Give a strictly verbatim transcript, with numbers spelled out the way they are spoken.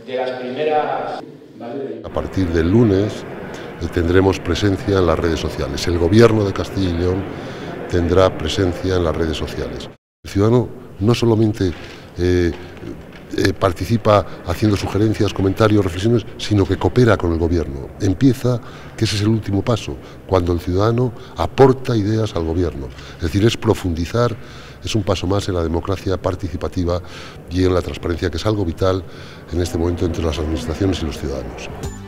de las primeras... A partir del lunes tendremos presencia en las redes sociales. El Gobierno de Castilla y León tendrá presencia en las redes sociales. El ciudadano no solamente eh, eh, participa haciendo sugerencias, comentarios, reflexiones, sino que coopera con el Gobierno. Empieza, que ese es el último paso, cuando el ciudadano aporta ideas al Gobierno. Es decir, es profundizar, es un paso más en la democracia participativa y en la transparencia, que es algo vital en este momento entre las administraciones y los ciudadanos.